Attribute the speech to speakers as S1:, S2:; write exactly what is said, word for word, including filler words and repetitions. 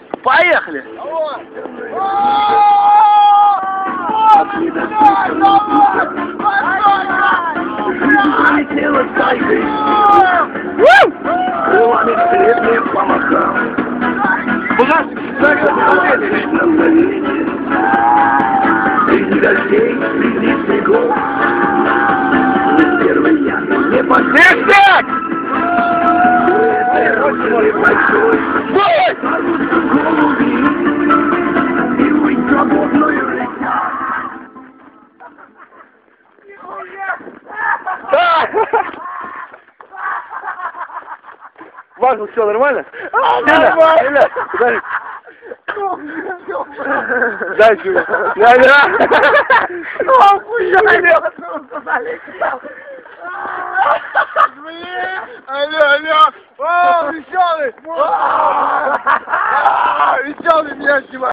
S1: Поехали!
S2: Полетела тайгой, крылами средние помахал. На мгновение, среди дождей, среди снегов, первый я не пошел. Большой, большой, голуби, и вы свободную летят.
S1: Важно, все нормально?
S2: Нормально.
S1: Дай. Дай чего. Да-да.
S2: Алло, алло. О, веселый. Веселый меня снимает.